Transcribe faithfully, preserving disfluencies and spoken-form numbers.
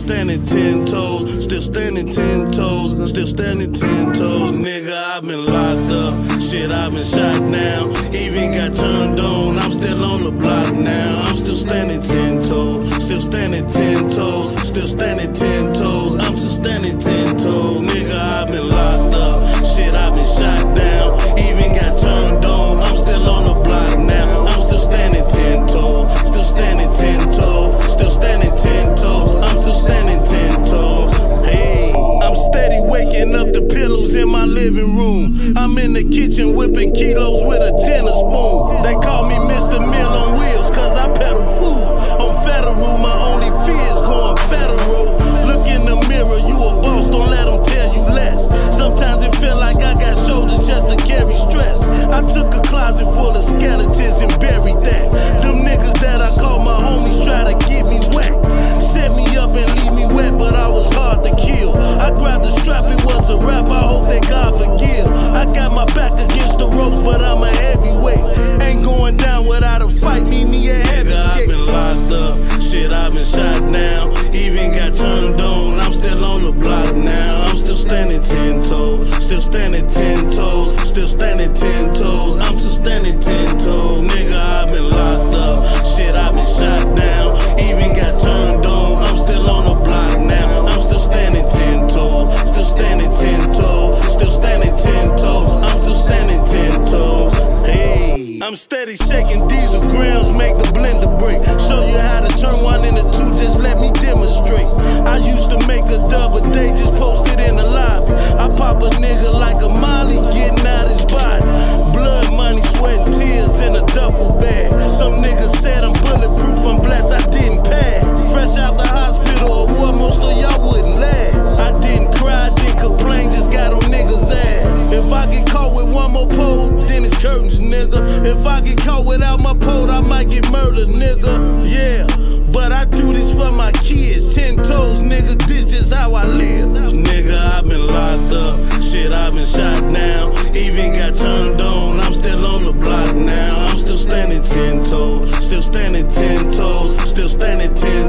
standing ten toes, still standing ten toes, still standing ten toes. Nigga, I've been locked up, shit, I've been shot down, even got turned on, I'm still on the block now. I'm still standing ten toes, still standing ten toes, still standing ten toes, I'm still standing ten toes. Nigga, I've been locked up, shit, I've been shot down, even got turned on, I'm still on the block now. I'm still standing ten toes, still standing ten toes, still standing ten toes, I'm still standing ten toes. Hey, I'm steady waking up the pillows in my living room. I'm in the kitchen whipping kilos with a dinner spoon. They call me Mister Meal on Wheels cause I peddle food. On federal, my only fear is going federal. Look in the mirror, you a boss, don't let them tell you less. Sometimes it feel like I got shoulders just to carry stress. I took a closet full of skeletons and buried that. Them niggas that I call my homies try to get me wet, set me up and leave me wet, but I was hard to kill. I grabbed the strap, it was a rap, I hope that God forgive. I got my back against the ropes, but I'm a heavyweight. Ain't going down without a fight, meet me a heavy skate. I've been locked up, shit, I've been shot down, even got turned on, I'm still on the block now. I'm still standing ten toes, still standing ten toes, still standing ten toes, I'm still standing ten toes. Nigga, I've been locked up, shit, I've been shot down, even got turned on, I'm still on the block now. I'm still standing ten toes, still standing ten toes, still standing ten toes, I'm still standing ten toes. Hey, I'm steady shaking diesel grams, make the blender break. Show you how to turn one into two, just let me demonstrate. I used to make a dub a day, just post it in the lobby. I pop a nigga like a Molly, getting out his body. Blood, money, sweat, and tears in a duffel bag. Some niggas said I'm bulletproof, I'm blessed I didn't pass. Fresh out the hospital or what, most of y'all wouldn't laugh. I didn't cry, didn't complain, just got on niggas' ass. If I get caught with one more pole, then it's curtains, nigga. If I get caught without my pole, I might get murdered, nigga. Yeah, but I do this for my kids. Ten toes, nigga, this just how I live. Nigga, I've been locked up, shit, I've been shot down, even got turned on, I'm still on the block now. I'm still standing ten toes, still standing ten toes, still standing ten